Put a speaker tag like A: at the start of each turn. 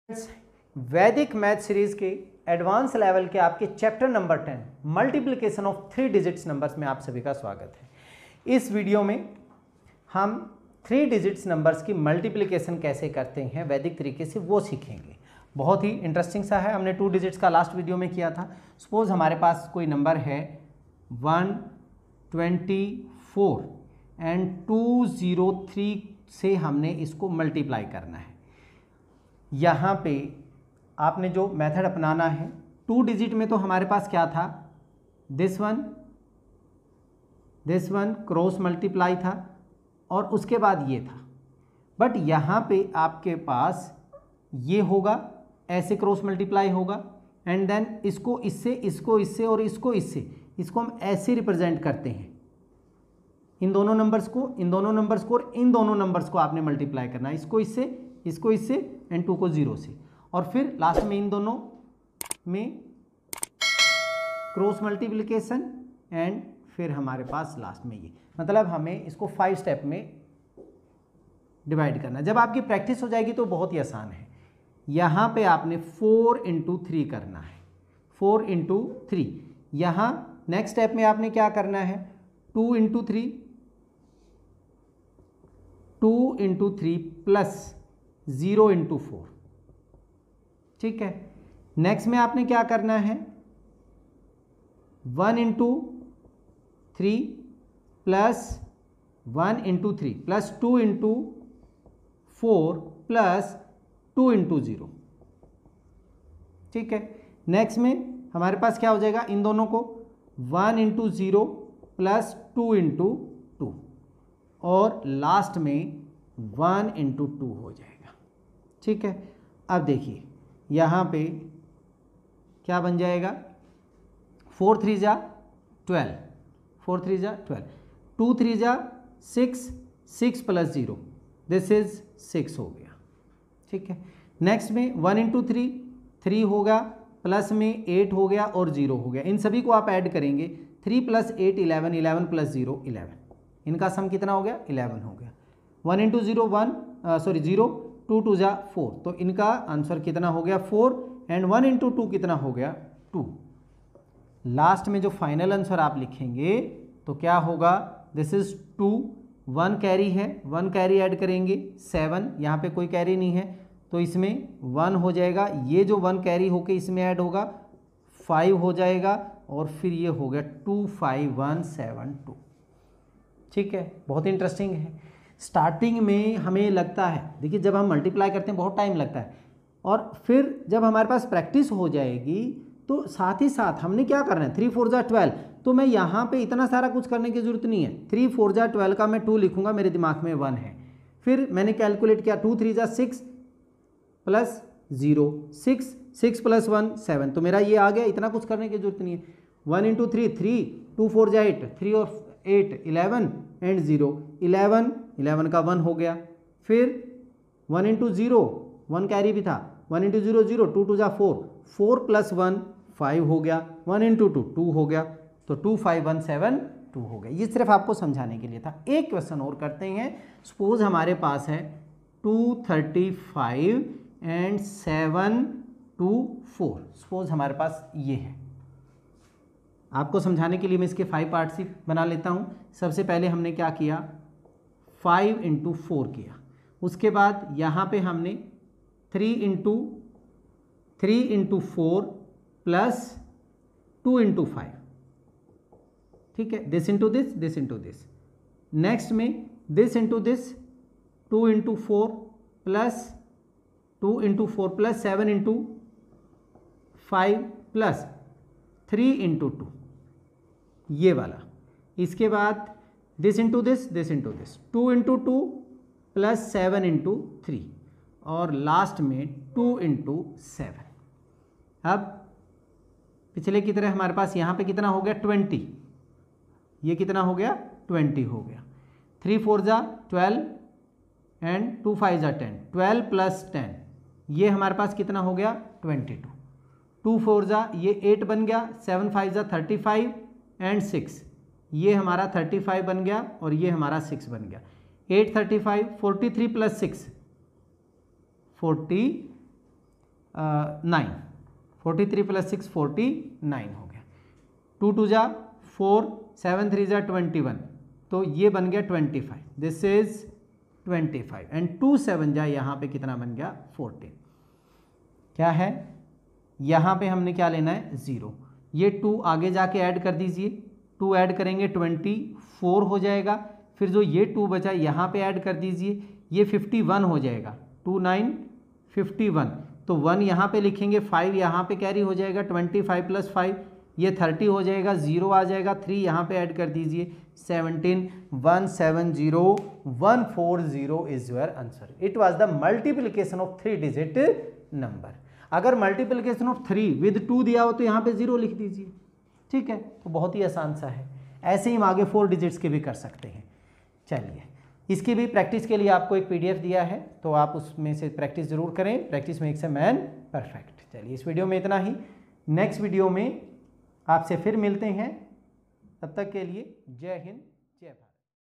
A: वैदिक math series के advance level के आपके chapter number 10 multiplication of 3 digits numbers में आप सभी का स्वागत है। इस वीडियो में हम 3 डिजिट्स नंबर्स की मल्टीप्लिकेशन कैसे करते हैं वैदिक तरीके से वो सीखेंगे। बहुत ही इंटरेस्टिंग सा है। हमने 2 डिजिट्स का लास्ट वीडियो में किया था। सपोज हमारे पास कोई नंबर है 124 एंड 203 से हमने इसको मल्टीप्लाई करना है। यहाँ पे आपने जो मेथड अपनाना है, 2 डिजिट में तो हमारे पास क्या था, दिस वन क्रॉस मल्टीप्लाई था और उसके बाद ये था। बट यहाँ पे आपके पास ये होगा, ऐसे क्रॉस मल्टीप्लाई होगा एंड देन इसको इससे, इसको इससे और इसको इससे, इसको हम ऐसे रिप्रेजेंट करते हैं। इन दोनों नंबर्स को, इन दोनों नंबर्स को और इन दोनों नंबर्स को आपने मल्टीप्लाई करना है, इसको इससे, इसको इससे एंड 2 को 0 से, और फिर लास्ट में इन दोनों में क्रॉस मल्टीप्लिकेशन एंड फिर हमारे पास लास्ट में ये, मतलब हमें इसको 5 स्टेप में डिवाइड करना। जब आपकी प्रैक्टिस हो जाएगी तो बहुत ही आसान है। यहाँ पे आपने 4 × 3 करना है, 4 × 3। यहाँ नेक्स्ट स्टेप में आपने क्या करना है, 2 × 3, 2 × 3 प्लस 0 × 4, ठीक है। नेक्स्ट में आपने क्या करना है, 1 × 3 प्लस 1 × 3 प्लस 2 × 4 प्लस 2 × 0, ठीक है। नेक्स्ट में हमारे पास क्या हो जाएगा, इन दोनों को 1 × 0 प्लस 2 × 2 और लास्ट में 1 × 2 हो जाएगा, ठीक है। अब देखिए यहाँ पे क्या बन जाएगा, 4 3 जा 12, 4 3 जा 12, 2 3 जा 6, 6 प्लस 0, दिस इज 6 हो गया, ठीक है। नेक्स्ट में 1 × 3, 3 होगा, प्लस में 8 हो गया और 0 हो गया। इन सभी को आप ऐड करेंगे, 3 + 8 11, 11 + 0 11, इनका सम कितना हो गया, 11 हो गया। 1 × 0 0, 2 2 जा 4, तो इनका आंसर कितना हो गया 4 एंड 1 × 2 कितना हो गया 2। लास्ट में जो फाइनल आंसर आप लिखेंगे तो क्या होगा, दिस इज 2, 1 कैरी है, 1 कैरी ऐड करेंगे 7, यहाँ पे कोई कैरी नहीं है तो इसमें 1 हो जाएगा, ये जो 1 कैरी होके इसमें ऐड होगा 5 हो जाएगा और फिर ये हो गया 25172, ठीक है। बहुत इंटरेस्टिंग है। स्टार्टिंग में हमें लगता है, देखिए जब हम मल्टीप्लाई करते हैं बहुत टाइम लगता है और फिर जब हमारे पास प्रैक्टिस हो जाएगी तो साथ ही साथ हमने क्या करना है, 3 4 जा 12, तो मैं यहाँ पे इतना सारा कुछ करने की जरूरत नहीं है। 3 4 जा 12 का मैं 2 लिखूंगा, मेरे दिमाग में 1 है, फिर मैंने कैलकुलेट किया 2 3 जा 6 प्लस 0, 6 प्लस 1 7, तो मेरा ये आ गया, इतना कुछ करने की जरूरत नहीं है। 1 × 3 3, 2 4 जा 8, 3 और 8 11 एंड 0 11 का 1 हो गया। फिर 1 × 0, 1 कैरी भी था, 1 × 0 0, 2 2 जा 4, 4 प्लस 1 5 हो गया, 1 × 2 2 हो गया, तो 25172 हो गया। ये सिर्फ आपको समझाने के लिए था। एक क्वेश्चन और करते हैं। सपोज हमारे पास है 235 एंड 724, सपोज हमारे पास ये है। आपको समझाने के लिए मैं इसके 5 पार्ट्स ही बना लेता हूँ। सबसे पहले हमने क्या किया, 5 × 4 किया, उसके बाद यहाँ पे हमने 3 × 4 प्लस 2 × 5, ठीक है, this into this, this into this. Next में this into this, 2 × 4 plus 2 × 4 plus 7 × 5 plus 3 × 2, ये वाला। इसके बाद this into this, this into this, 2 × 2 plus 7 × 3 और लास्ट में 2 × 7। अब पिछले की तरह हमारे पास यहाँ पे कितना हो गया 20, ये कितना हो गया 20 हो गया। 3 4 जा 12 एंड 2 5 जा 10, 12 प्लस 10, ये हमारे पास कितना हो गया 22। 2 4 जा ये 8 बन गया, 7 5 जा 35 एंड 6, ये हमारा 35 बन गया और ये हमारा 6 बन गया। 8 35, 43 प्लस 6 43 9, 43 प्लस 6 49 हो गया। 2 2 जा 4, 7 3 जा 21, तो ये बन गया 25, दिस इज 25 एंड 2 7 जा यहाँ पे कितना बन गया 14। क्या है यहाँ पे हमने क्या लेना है 0, ये 2 आगे जाके ऐड कर दीजिए, 2 ऐड करेंगे 24 हो जाएगा, फिर जो ये 2 बचा यहाँ पे ऐड कर दीजिए, ये 51 हो जाएगा, 2 9 51, तो 1 यहाँ पे लिखेंगे, 5 यहाँ पे कैरी हो जाएगा, 25 प्लस 5 ये 30 हो जाएगा, 0 आ जाएगा, 3 यहाँ पे ऐड कर दीजिए 17, 170 140 is your answer. It was the multiplication of 3 digit number. अगर मल्टीप्लिकेशन ऑफ 3 विद 2 दिया हो तो यहाँ पे 0 लिख दीजिए, ठीक है, तो बहुत ही आसान सा है। ऐसे ही हम आगे 4 डिजिट्स के भी कर सकते हैं। चलिए, इसकी भी प्रैक्टिस के लिए आपको एक PDF दिया है, तो आप उसमें से प्रैक्टिस जरूर करें, practice makes a man perfect. चलिए, इस वीडियो में इतना ही, नेक्स्ट वीडियो में आपसे फिर मिलते हैं, तब तक के लिए जय हिंद जय भारत।